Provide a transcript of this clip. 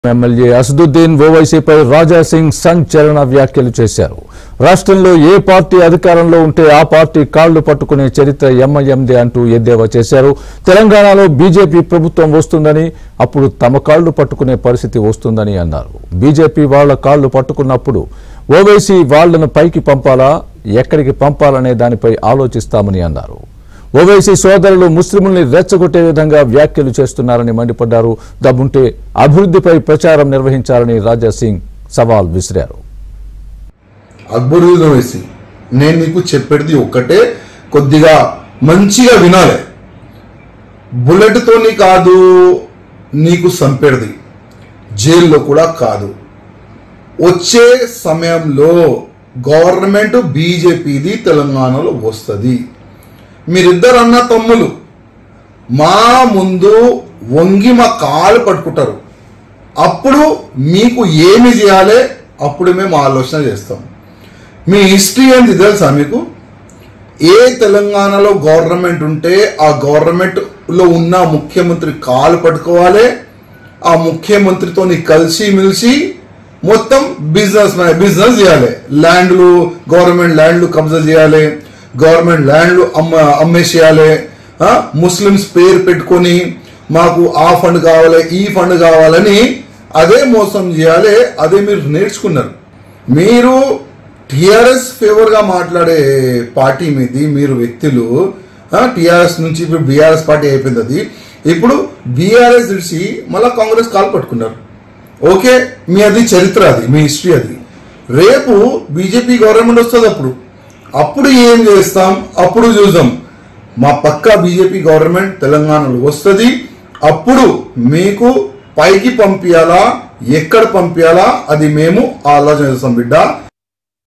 MLA Asaduddin ఓవైసీపై Raja Singh సంచలన వ్యాఖ్యలు చేశారు. రాష్ట్రంలో ఏ పార్టీ అధికారంలో ఉంటే ఆ పార్టీ కాళ్లు పట్టుకునే చరిత్ర ఎంఐఎందే అంటూ ఎద్దేవా చేశారు. తెలంగాణలో బీజేపీ ప్రభుత్వం వస్తుందని, అప్పుడు తమ కాళ్లు పట్టుకునే పరిస్థితి వస్తుందని అన్నారు. బీజేపీ వాళ్ల కాళ్లు పట్టుకున్నప్పుడు ఓవైసీ వాళ్లను పైకి పంపాలా, ఎక్కడికి పంపాలనే దానిపై ఆలోచిస్తామని అన్నారు. ఓవైసీ సోదరులు ముస్లింల్ని రెచ్చగొట్టే విధంగా వ్యాఖ్యలు చేస్తున్నారని మండిపడ్డారు. దమ్ముంటే అభివృద్ధిపై ప్రచారం నిర్వహించాలని రాజాసింగ్ సవాల్ విసిరారు. అక్బరుద్దీన్ ఓవైసీ, నేను నీకు చెప్పేది ఒక్కటే, కొద్దిగా మంచిగా వినాలి. బుల్లెట్తోని కాదు నీకు సంపేది, జైల్లో కూడా కాదు. వచ్చే సమయంలో గవర్నమెంట్ బీజేపీది తెలంగాణలో వస్తుంది. మీరిద్దరు అన్న తమ్ములు మా ముందు వంగి మా కాలు పట్టుకుంటారు. అప్పుడు మీకు ఏమి చేయాలి, అప్పుడు మేము ఆలోచన చేస్తాం. మీ హిస్టరీ ఏంటి తెలుసా మీకు? ఏ తెలంగాణలో గవర్నమెంట్ ఉంటే ఆ గవర్నమెంట్లో ఉన్న ముఖ్యమంత్రి కాలు పట్టుకోవాలి. ఆ ముఖ్యమంత్రితో కలిసి మెలిసి మొత్తం బిజినెస్ చేయాలి. ల్యాండ్లు, గవర్నమెంట్ ల్యాండ్లు కబ్జా చేయాలి, గవర్నమెంట్ ల్యాండ్లు అమ్మేసేయాలి. ముస్లిమ్స్ పేరు పెట్టుకొని మాకు ఆ ఫండ్ కావాలి, ఈ ఫండ్ కావాలని అదే మోసం చేయాలి. అదే మీరు నేర్చుకున్నారు. మీరు టిఆర్ఎస్ ఫేవర్గా మాట్లాడే పార్టీ మీది మీరు వ్యక్తులు, టిఆర్ఎస్ నుంచి ఇప్పుడు బీఆర్ఎస్ పార్టీ అయిపోయింది. అది ఇప్పుడు బీఆర్ఎస్ విడిచి మళ్ళీ కాంగ్రెస్ కాలు పట్టుకున్నారు. ఓకే, మీ అది చరిత్ర, అది మీ హిస్టరీ. అది రేపు బీజేపీ గవర్నమెంట్ వస్తుంది. అప్పుడు ఏం చేస్తాం, అప్పుడు చూద్దాం. మా పక్కా బీజేపీ గవర్నమెంట్ తెలంగాణలో వస్తుంది. అప్పుడు మీకు పైకి పంపించాలా, ఎక్కడ పంపించాలా అది మేము ఆలోచన చేస్తాం బిడ్డ.